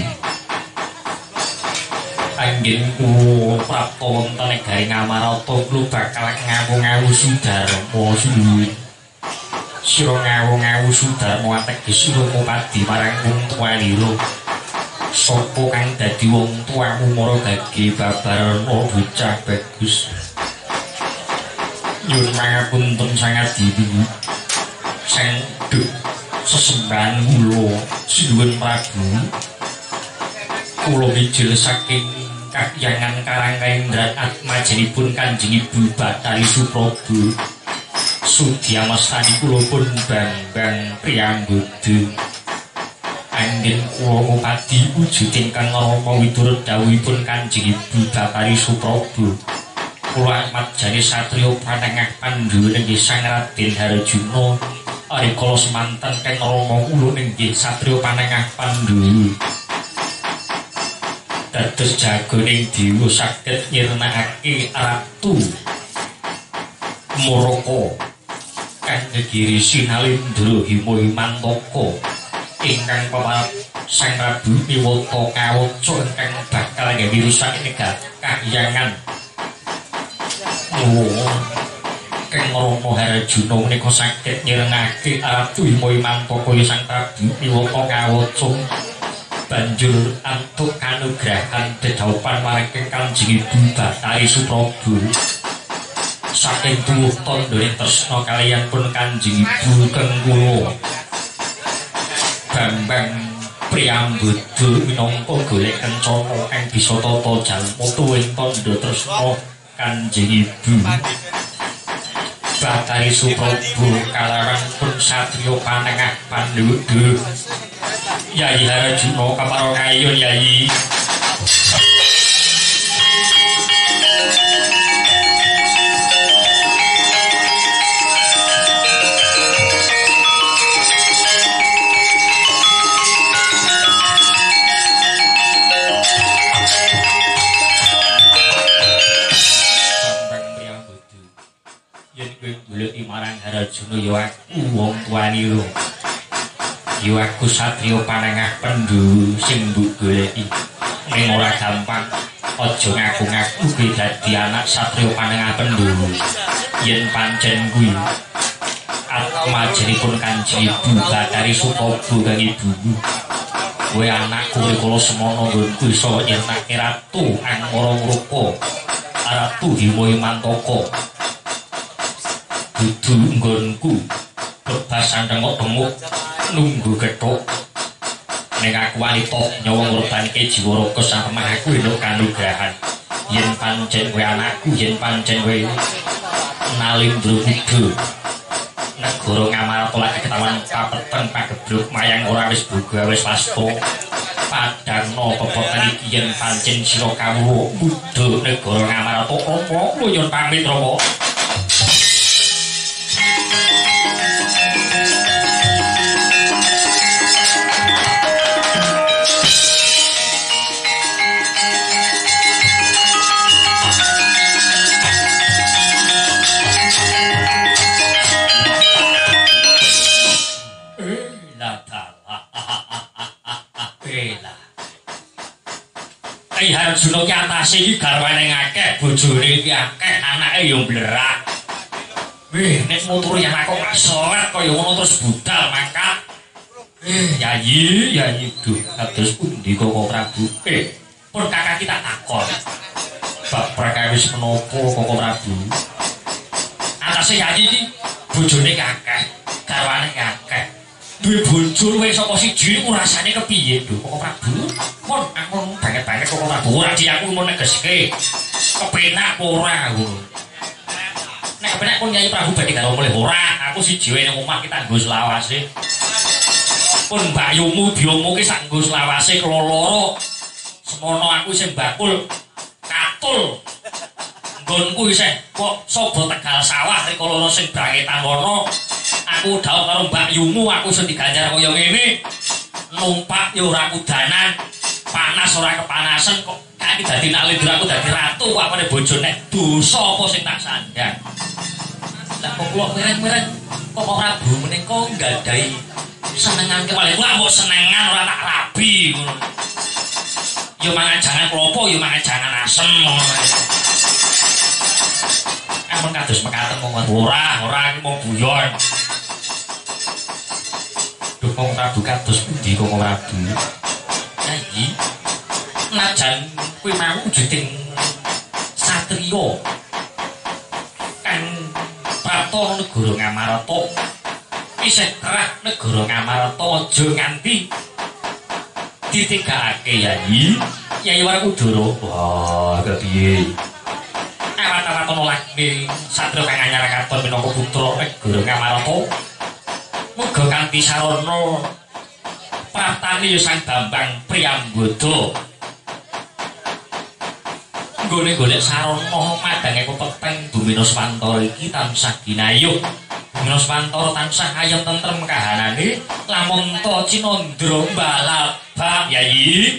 anggen kula prapta wonten Garing Amarta kula bakal ngawu-ngawu Sudarma suwun sira ngawu-ngawu Sudarma ateges sira mupadi marang wong tuwanira sapa kang dadi wong tuamu mara gage babarana bocah bagus nyuwun pangapunten sangat diwi sang duk sesembahan kula sinuwun Prabu kula mijil saking kakyangan Karangkaendran atmajanipun Kanjeng Ibu Batari Suprabhu Sudyamastani kula pun Bambang Priyambada anggen kula ngupadi wujuding kang Rama witurut dawuhipun Kanjeng Ibu Batari Suprabhu kula atmajane satriya panengah Pandhawa inggih Sang Raden Harjuna rikala semanten kang Rama kula inggih satriya panengah Pandhawa dados jagoning dewa saged nyirnakake Ratu Moraka kang negiri Sinalindra Himawimantaka ingkang pawarap Sang Prabu Niwata Kawaca ingkang bakal gawe rusak negara kahyangan oh kang Rama Harjuna menika saged nyirengake Ratu Himawimantaka Sang Prabu Niwata Kawaca banjur antuk kanugrahan dedaupan marang Kanjeng Ibu Batari Suprabhu saking tuwuh tandane tresna kaliyan pun Kanjeng Ibu kang kula Bambang Priyambada minangka golek kencana kang bisa tata jalma tuwuhing tandha tresna Kanjeng Ibu Batari Suprabu kalawan pun satrio panengah panduduk Yayi Harjuna keparo ngayun Yayi marang Harjuna yo aku wong tuani lho yo aku satrio panengah pendu sing mbok goleki ning ora gampang aja ngaku-ngaku kuwi dadi anak satrio panengah pendu yen pancen kuwi atmajenipun Kanjeng Ibu Batari Sutobu kang ibuku kowe anakku kula semono nggonku iso nyenake ratu Angmara Mruka ratu Himaya Mantaka dudu nggonku bebasan tengok-tengok nunggu gethuk ning aku wanita nyawa ngorbanke jiwa raga sareng aku entuk kanugrahan yen pancen kowe anakku yen pancen kowe nalindra kudu negara Ngamarta lagi ketahuan kapeten pagebluk mayang ora wis boga wis wasta padangna pepotan iki yen pancen sira kawula mudha negara Ngamarta apa nyuwun pamit Rama Harjuna ki atase iki garwane akeh, bojone iki akeh, anake yo blerak. Weh, nek motor yang aku ngasoret kaya ngono terus budal mangkat. Eh, Yayi, Yayi duh, kados pundi kok Prabu? Eh, pun kakak kita takon. Bab prakawis menapa kok Prabu? Atase Yayi iki bojone akeh, garwane akeh. Duwe bojo luwih saka siji ku rasane kepiye, Duh, kok Prabu? Mon aku banget-banget kok ora ora di aku mau negeske kepenak ora ngono nek kepenak pun Nyai Prabu badhe karo mulih ora aku siji wae nang omah kita nggo selawase pun mbayumu biomu ki sak nggo selawase keloro semono aku sing bakul katul nggonku isih kok sobo Tegal Sawah rikala sing brangetan ngono aku dhawuh karo mbakyumu aku sing diganjar kaya ngene numpak yo ora kudanan panas ora kepanasan kok kaki dadi nalindra aku dadi ratu kok apane bojo nek dosa apa sing tak sandang lah kok kula mireng-mireng kok Prabu menika nggadahi senengan kepale kula mbok senengan ora tak rabi ngono yo mangan jangan klopo yo mangan jangan asem ngono ampun kados mekaten monggo ora ora iki mau guyon duh kok Prabu kados pundi kok Prabu iki najan kuwi mau wujuding satriya kan prato negara Ngamarta isih kerah negara Ngamarta aja nganti ditegakake Yayi Yayi Warakudara wah kepiye awat-awat lakne satriya kang anyar katon minangka putra negara Ngamarta muga kanthi sarana Pratani Sang Bambang Priyambada nggone golek sarana madange peteng Bumina Swantara iki tansah ginayuh Bumina Swantara tansah ayem tentrem kahanane lamun ta Cinandra mbalabak Yayi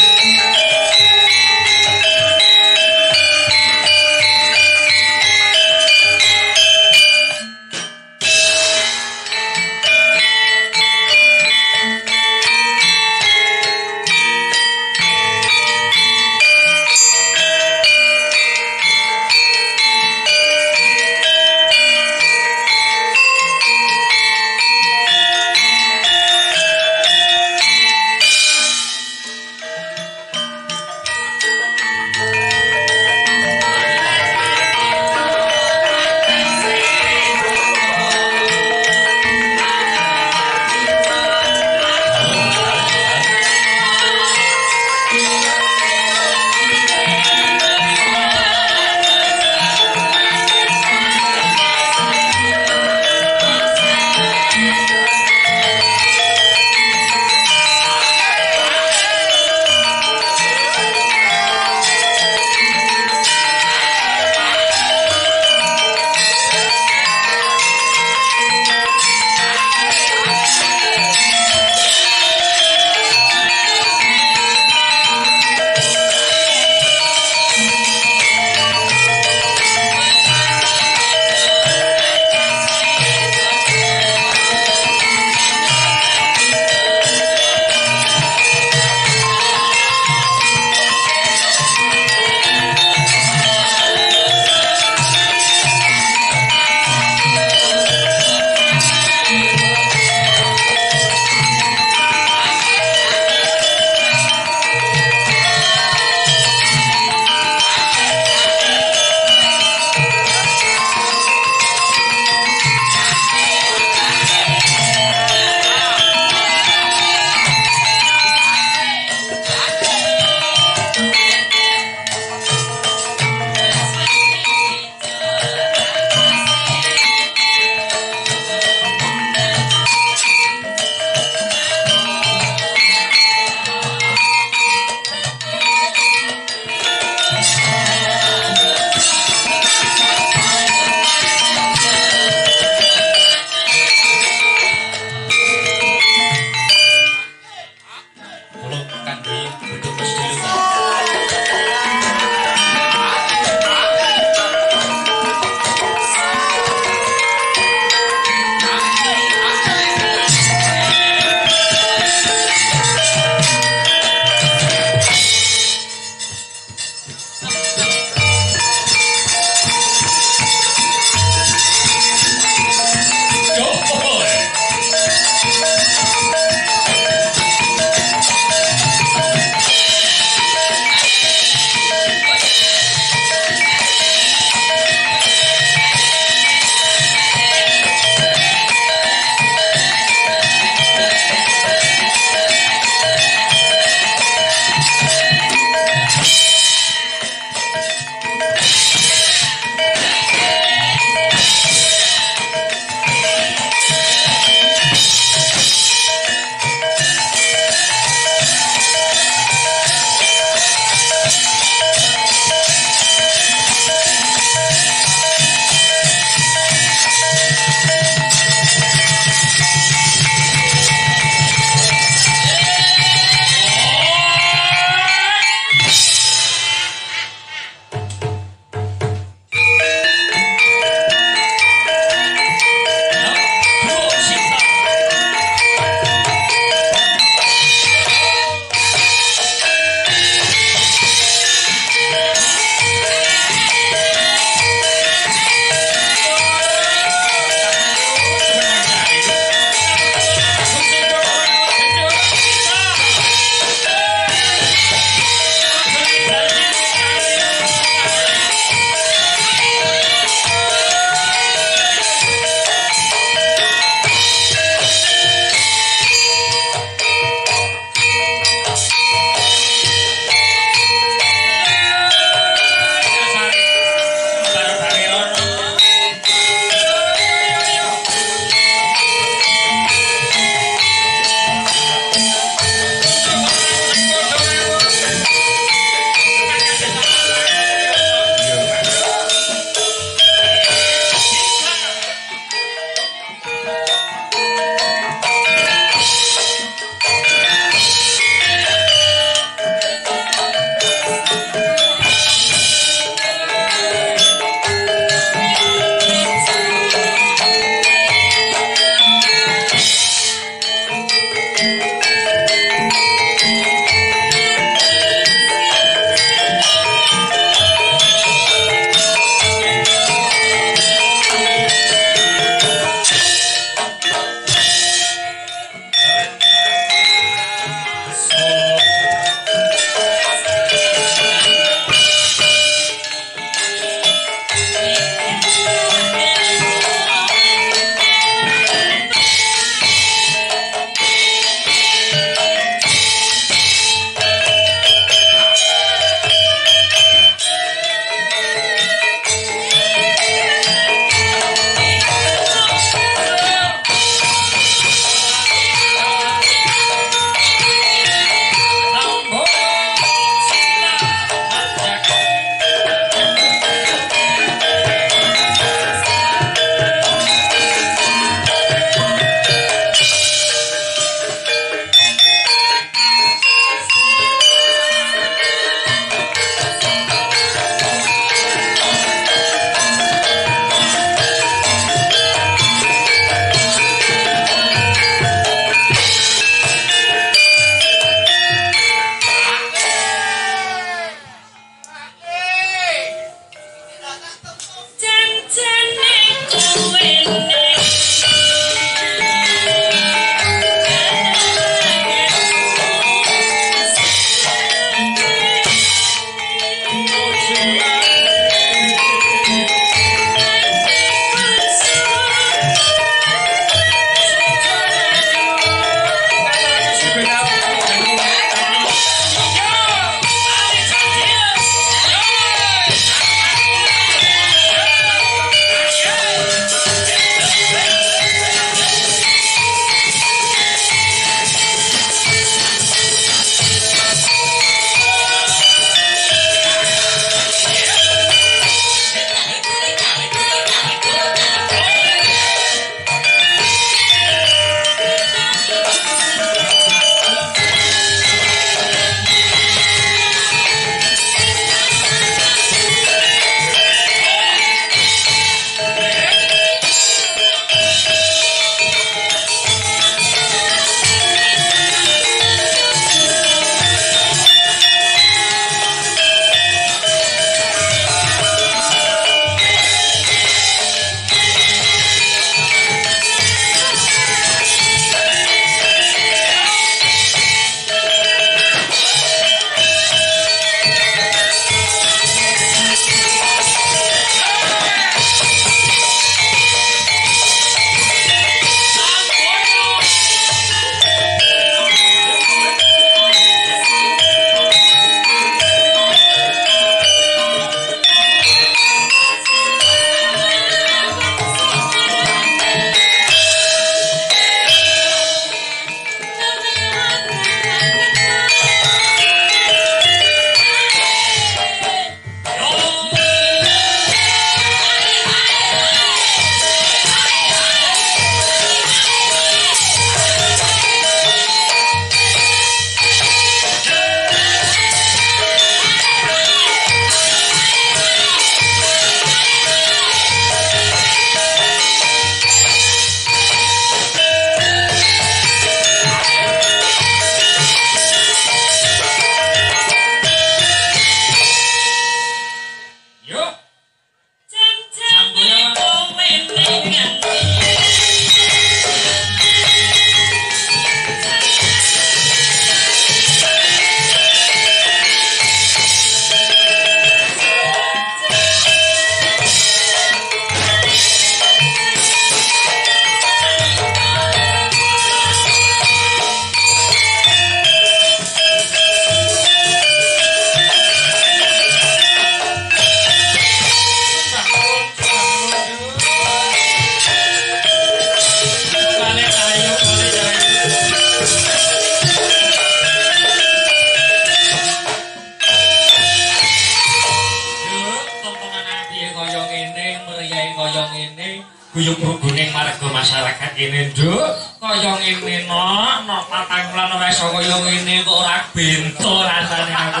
ngene guyub ruguning marga masyarakat kene nduk kaya ngene no no patang wulan ora iso kaya ngene kok ora bento rasane aku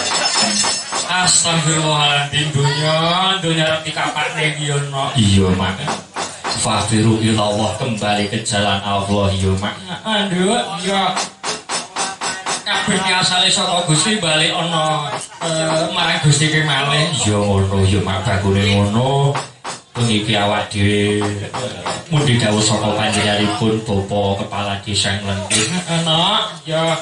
astagfirullahaladzim dunya dunya rep dikapakne iki yo no iya mak fafiru ilallah kembali ke jalan Allah yo mak nduk ya kabeh asale saka Gusti bali ana marang Gusti ki malih ya ngono ya mak bagune ngono iki awak dhewe mundi dawuh saka panjenenganipun Bapak Kepala Desa Nglengkir ana ya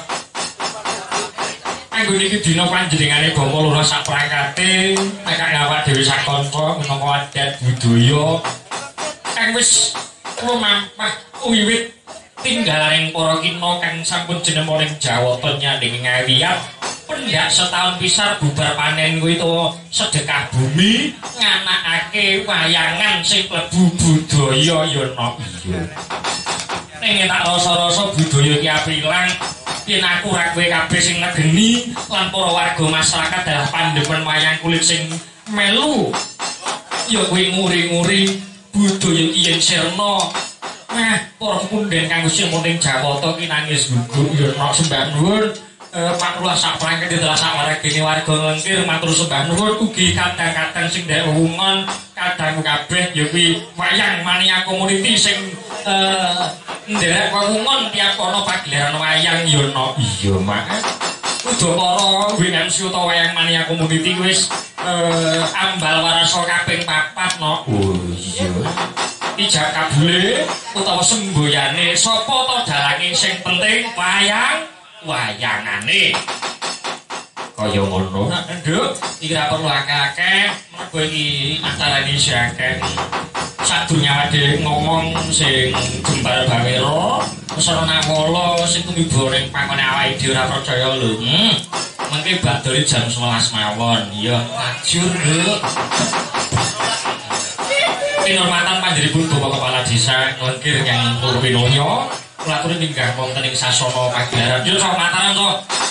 kanggo niki dina panjenengane bangsa loro sak prangkate nek awak dhewe sak kanca minangka adat budaya kang wis lumampah wiwit tinggalaning para kina kang sampun jenemoning Jawata nyanding ngawiyat pendak setahun pisar bubar panen kuwi to sedekah bumi nganakake wayangan sing klebu budaya ya no iya ning tak rasa-rasa budaya ki apilang yen aku ra kowe kabeh sing ngegeni lan para warga masyarakat dalah pandemen wayang kulit sing melu ya kowe nguri-nguri budaya ki yen sirna. Nah, para punden kang sing muning Jawata ki nangis gugur ya nek sembah nuwun Pak Lurah sak prangkete dalah sak wargane warga Nglengkir matur sembah nuwun ugi kadang-kadang sing ndek wewungan kadang kabeh ya kuwi wayang mania community sing nderek wewungan tiap ana pagelaran wayang ya nek iya mak Udakara W M C utawa wayang mania community wis ambal warasa kaping papat no oh iya ijak kabule utawa semboyane sapa to dalange sing penting wayang wayangane kaya ngono nduk iki ra perlu akeh-akeh mergo iki acarane isih akeh sadurunge awake ngomong sing jembar bawero pesona nakala sing tumiba ning pangkone awake dhewe ora percaya lho hmm mengke badhe jam sewelas mawon ya ajur nduk Pinurmatan panjenenganipun Bapak Kepala Desa Nglengkir yang Purwinoyo kula aturi minggah wonten ing sasana pagelaran. Yo sok mataran to.